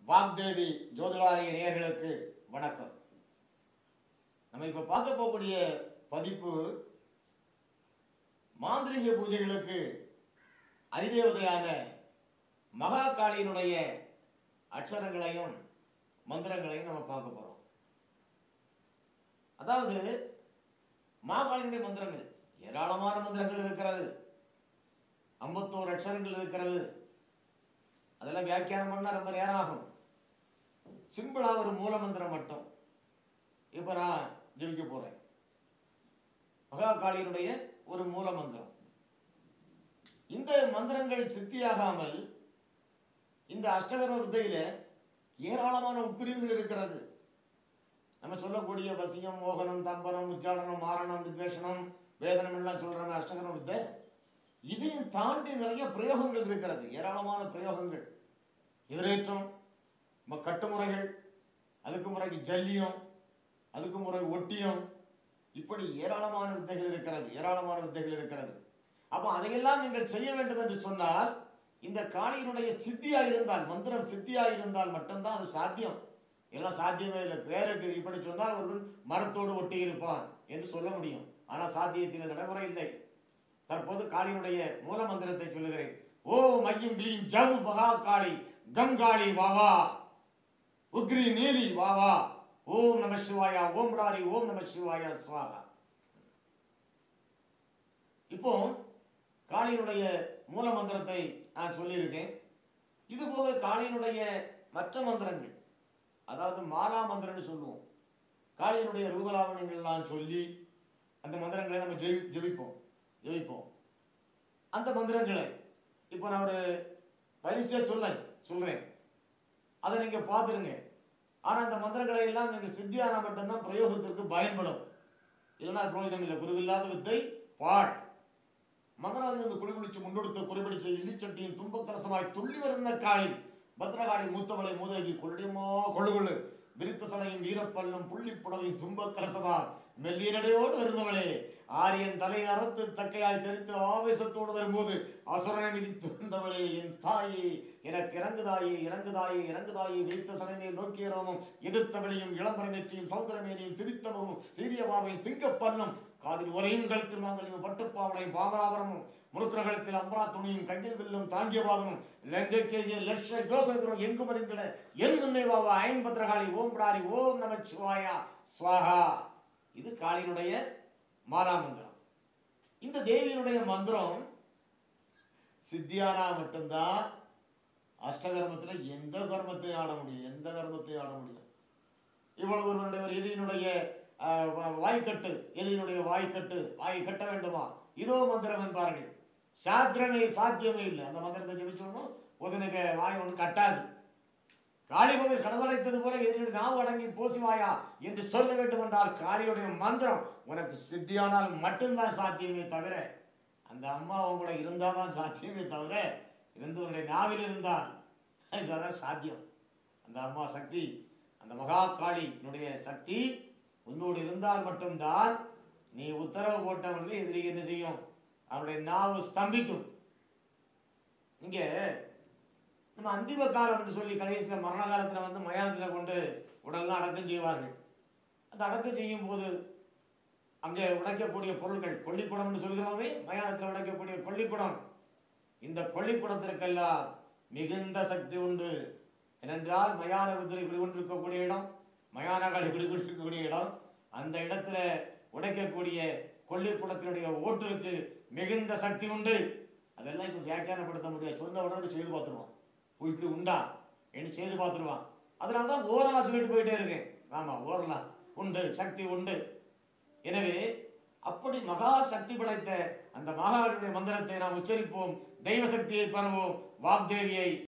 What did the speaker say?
வாக்தேவி ஜோதிடாலய நேயர்களுக்கு வணக்கம். நம்ம இப்ப பார்க்க போகக்கூடிய பதிப்பு மாந்திரிக பூஜைகளுக்கு அதிதேவதையான மகாகாளியினுடைய அட்சரங்களையும் மந்திரங்களையும் நம்ம பார்க்க போறோம். அதாவது மகாகாளியினுடைய மந்திரங்கள் ஏராளமான மந்திரங்கள் இருக்கிறது. 51 அட்சரங்கள் இருக்கிறது. அதெல்லாம் வியாக்கியானம் பண்ணா ரொம்ப நேரம் ஆகும். சிம்பிளா ஒரு மூல மந்திரம் மட்டும் இப்ப நான் ஜெபிக்க போறேன். மகாகாளியினுடைய ஒரு மூல மந்திரம். இந்த மந்திரங்கள் சித்தியாகாமல் இந்த அஷ்டகர்ம வித்தையில ஏராளமான உட்பிரிவுகள் இருக்கிறது. நம்ம சொல்லக்கூடிய வசியம், மோகனம், தம்பனம், உச்சாடனம், மாரணம், வித்வேஷனம், வேதனம் எல்லாம் சொல்றோம் அஷ்டகர்ம வித்தை. இதையும் தாண்டி நிறைய பிரயோகங்கள் இருக்கிறது. ஏராளமான பிரயோகங்கள், எதிரேற்றம், கட்டுமுறைகள், அதுக்கு முறைக்கு ஜல்லியம், அதுக்கு முறை ஒட்டியம், இப்படி ஏராளமான வித்தைகள் இருக்கிறது. அப்போ அதையெல்லாம் நீங்கள் செய்ய வேண்டும் என்று சொன்னால் இந்த காளியினுடைய சித்தியா இருந்தால், மந்திரம் சித்தியா இருந்தால் மட்டும்தான் அது சாத்தியம். எல்லாம் சாத்தியமே இல்லை. பேருக்கு இப்படி சொன்னால் ஒருவன் மரத்தோடு ஒட்டி இருப்பான் என்று சொல்ல முடியும். ஆனால் சாத்தியத்தின் நடைமுறை இல்லை. தற்போது காளியினுடைய மூல மந்திரத்தை சொல்லுகிறேன். ஓ மையம் கிளீம் ஜவு மகா காளி கங்காளி வாவா உக்ரி நீலி வாவா ஓம் நம சிவாயா ஓம் முடாரி ஓம் நம சிவாயா ஸ்வாகா. இப்போ காளியினுடைய மூல மந்திரத்தை நான் சொல்லியிருக்கேன். இது போக காளியினுடைய மற்ற மந்திரங்கள், அதாவது மாலா மந்திரம்னு சொல்லுவோம். காளியினுடைய ரூபலாவணிகள் எல்லாம் சொல்லி அந்த மந்திரங்களை நம்ம ஜெபிப்போம். அந்த மந்திரங்களை இப்போ நான் ஒரு பரிசையா சொல்றேன். அதை நீங்க பார்த்துருங்க. ஆனா அந்த மந்திரங்களை எல்லாம் நீங்க சித்தியான மட்டும்தான் பிரயோகத்திற்கு பயன்படும். இல்லைன்னா பிரயோஜனம் இல்லை. குருவில்லாத வித்தை பாழ். மகராஜ் வந்து குளிகுளிச்சு முன்னெடுத்து குறிப்பிடிச்ச இலிச்சட்டியின் துன்பக்கரசமாய் துள்ளி வருந்த காளி பத்ரகாளி மூத்தவளை மூதகி கொள்ளியமோ கொள்ளுகொள்ளு விரித்த சடையும் வீரப்பல்லும் புள்ளி புடவையும் துன்பக்கரசமா மெல்லியனடையோடு வருந்தவளே ஆரியன் தலை அறுத்து தக்கையாய் தெரித்து ஆவேசத்தோடு வரும்போது அசுரனை மிதித்து வந்தவளே என் தாயே எனக்கு இறங்குதாயே விரித்த சடைமையை நோக்கிய ரோமம் எதிர்த்தவளையும் இளம்பரை நெற்றியும் சௌந்தரமேனியும் சிரித்தமும் சீரிய பார்வையும் சிங்கப்பல்லும் காதில் ஒரையும் கழுத்தில் மாங்கலையும் பட்டுப்பாவளையும் பாமராபரமும் முறுக்குறகலத்தில் அம்பரா துணியும் கையில் வில்லும் தாங்கிய பாதமும் லங்கைக்கேய லட்ச யோசனம் எங்கும் அறிந்திட என் முன்னே வாவா ஐன் பத்ரகாளி ஓம் பிடாரி ஓம் நம சிவாயா ஸ்வாஹா. இது காளியினுடைய மாலா மந்திரம். இந்த தேவியினுடைய மந்திரம் சித்தியானா மட்டும்தான் அஷ்டகர்மத்தில் எந்த கர்மத்தையும் ஆட முடியும். இவ்வளவு ஒரு எதிரினுடைய வாய்க்கட்டு, வாயை கட்ட வேண்டுமா, இதோ மந்திரம் என்பார்கள். சாத்தியமே இல்லை. அந்த மந்திரத்தை ஜெபிச்சோம்னா ஒருவனுக்கு வாய் ஒன்று கட்டாது. காளிபகை கடவுளைத்தது போல எதிரினுடைய நாவு அடங்கி போசிவாயா என்று சொல்ல வேண்டும் என்றால் காளியுடைய மந்திரம் உனக்கு சித்தியானால் மட்டும்தான் சாத்தியமே தவிர, அந்த அம்மா உங்களோட இருந்தால்தான் சாத்தியமே தவிர, இருந்தவருடைய நாவில் இருந்தால் இதுதான் சாத்தியம். அந்த அம்மா சக்தி, அந்த மகா காளியினுடைய சக்தி உன்னோடு இருந்தால் மட்டும்தான் நீ உத்தரவு போட்டவர்கள் எதிரி என்ன செய்யும், அவருடைய நாவு ஸ்தம்பிக்கும். இங்க நம்ம அந்திம காலம் என்று சொல்லி கடைசியில் மரண காலத்தில் வந்து மயானத்தில் கொண்டு உடல்லாம் அடக்கம் செய்வார்கள். அந்த அடக்கம் செய்யும் போது அங்கே உடைக்கக்கூடிய பொருட்கள் கொல்லிக்குடம் என்று சொல்கிறோமே, மயானத்தில் உடைக்கக்கூடிய கொல்லிக்குடம். இந்த கொல்லிக்குடத்திற்கெல்லாம் மிகுந்த சக்தி உண்டு. ஏனென்றால் மயான ருத்ரை குடிகொண்டிருக்கக்கூடிய இடம், மயானகாளி குடிகொண்டிருக்கக்கூடிய இடம். அந்த இடத்துல உடைக்கக்கூடிய கொல்லிக்குடத்தினுடைய ஓட்டுக்கு மிகுந்த சக்தி உண்டு. அதெல்லாம் இப்போ வியாக்கியானப்படுத்த முடியாது. சொன்ன உடனே செய்து பார்த்துருவான். இப்படி உண்டா என்று செய்து பார்த்துருவான். அதனால தான் ஓரலா சொல்லிட்டு போயிட்டே இருக்கேன். ஆமா, ஓரலா உண்டு, சக்தி உண்டு. எனவே அப்படி மகா சக்தி படைத்த அந்த மகாவினுடைய மந்திரத்தை நாம் உச்சரிப்போம். தெய்வ சக்தியை பெறுவோம். வாக்தேவியை